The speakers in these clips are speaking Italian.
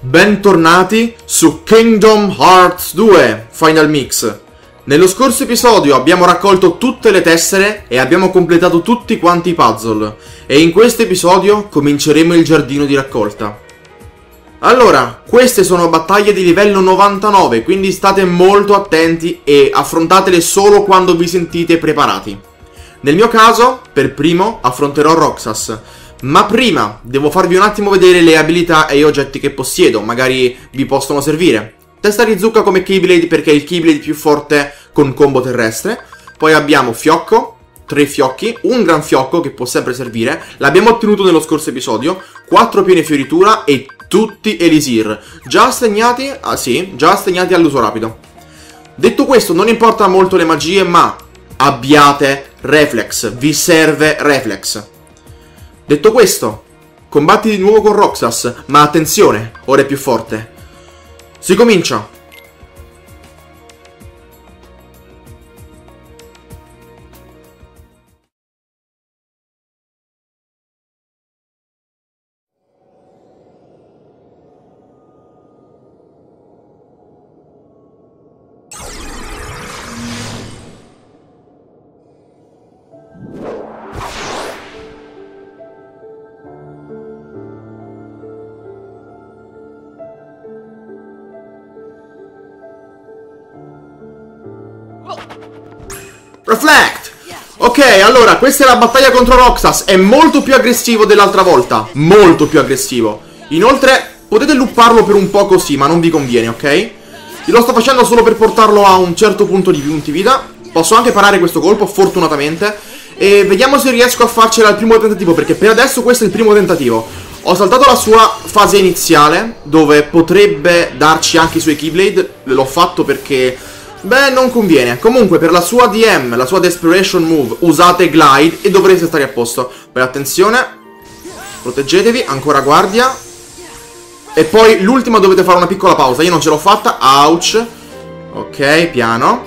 Bentornati su Kingdom Hearts 2 Final Mix. Nello scorso episodio abbiamo raccolto tutte le tessere e abbiamo completato tutti quanti i puzzle. E in questo episodio cominceremo il giardino di raccolta. Allora, queste sono battaglie di livello 99, quindi state molto attenti e affrontatele solo quando vi sentite preparati. Nel mio caso, per primo, affronterò Roxas. Ma prima devo farvi un attimo vedere le abilità e gli oggetti che possiedo, magari vi possono servire. Testa di zucca come Keyblade perché è il Keyblade più forte con combo terrestre. Poi abbiamo fiocco, 3 fiocchi, un gran fiocco che può sempre servire. L'abbiamo ottenuto nello scorso episodio, 4 piene fioritura e tutti Elisir. Già assegnati? Ah sì, già assegnati all'uso rapido. Detto questo, non importa molto le magie, ma abbiate Reflex, vi serve Reflex. Detto questo, combatti di nuovo con Roxas, ma attenzione, ora è più forte. Si comincia! Reflect! Ok, allora, questa è la battaglia contro Roxas. È molto più aggressivo dell'altra volta. Molto più aggressivo. Inoltre, potete lupparlo per un po' così, ma non vi conviene, ok? Io lo sto facendo solo per portarlo a un certo punto di punti vita. Posso anche parare questo colpo, fortunatamente. E vediamo se riesco a farcela al primo tentativo, perché per adesso questo è il primo tentativo. Ho saltato la sua fase iniziale, dove potrebbe darci anche i suoi Keyblade. L'ho fatto perché... beh, non conviene. Comunque, per la sua DM, la sua Desperation Move, usate Glide e dovrete stare a posto. Poi attenzione, proteggetevi, ancora guardia. E poi l'ultima dovete fare una piccola pausa. Io non ce l'ho fatta, ouch. Ok, piano.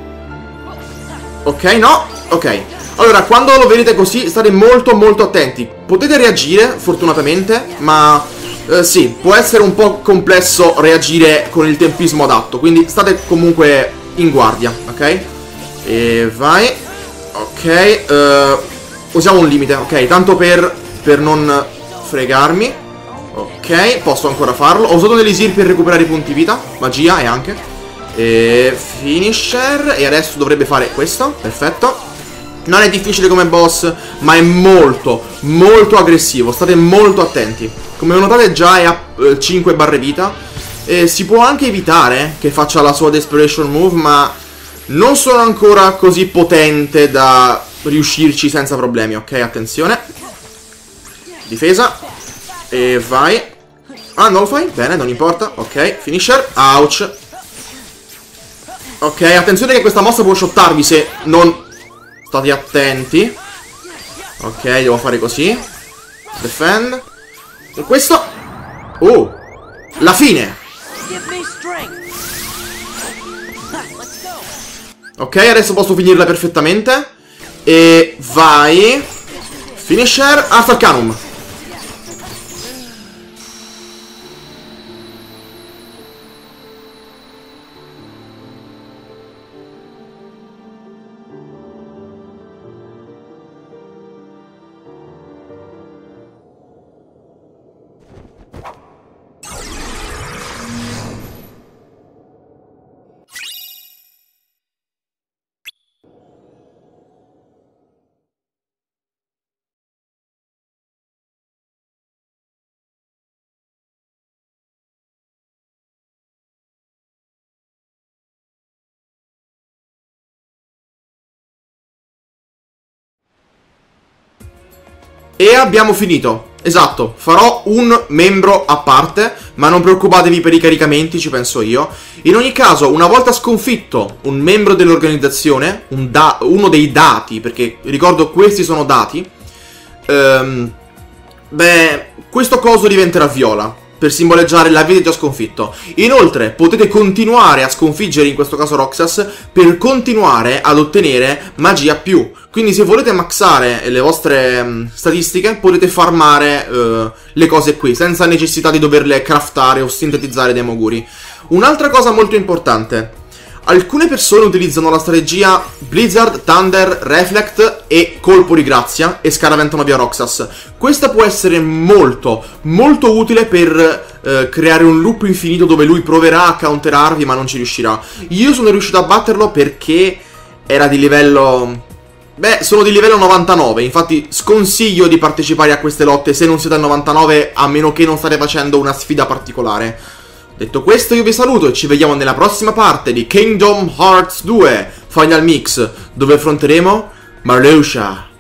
Ok, no, ok. Allora, quando lo vedete così, state molto molto attenti. Potete reagire, fortunatamente, ma... sì, può essere un po' complesso reagire con il tempismo adatto. Quindi state comunque... in guardia, ok? E vai. Ok, usiamo un limite, ok? Tanto per non fregarmi. Ok, posso ancora farlo. Ho usato dell'Elisir per recuperare i punti vita. Magia e anche e finisher. E adesso dovrebbe fare questo, perfetto. Non è difficile come boss, ma è molto, molto aggressivo. State molto attenti. Come notate già è a 5 barre vita. Si può anche evitare che faccia la sua Desperation Move, ma non sono ancora così potente da riuscirci senza problemi, ok? Attenzione. Difesa. E vai. Ah, non lo fai? Bene, non importa. Ok, finisher. Ouch. Ok, attenzione che questa mossa può shottarvi se non state attenti. Ok, devo fare così. Defend. E questo. Oh, la fine. Ok, adesso posso finirla perfettamente. E vai. Finisher, Alpha Arcanum. E abbiamo finito. Esatto, farò un membro a parte, ma non preoccupatevi per i caricamenti, ci penso io. In ogni caso, una volta sconfitto un membro dell'organizzazione, uno dei dati, perché ricordo questi sono dati, beh, questo coso diventerà viola. per simboleggiare l'avete già sconfitto. Inoltre potete continuare a sconfiggere in questo caso Roxas per continuare ad ottenere magia più. Quindi se volete maxare le vostre statistiche potete farmare le cose qui senza necessità di doverle craftare o sintetizzare dei moguri. Un'altra cosa molto importante: alcune persone utilizzano la strategia Blizzard, Thunder, Reflect e Colpo di Grazia e scaraventano via Roxas. Questa può essere molto utile per creare un loop infinito dove lui proverà a counterarvi ma non ci riuscirà. Io sono riuscito a batterlo perché era di livello... Beh, sono di livello 99, infatti sconsiglio di partecipare a queste lotte se non siete al 99, a meno che non state facendo una sfida particolare. Detto questo, io vi saluto e ci vediamo nella prossima parte di Kingdom Hearts 2 Final Mix, dove affronteremo Marluxia.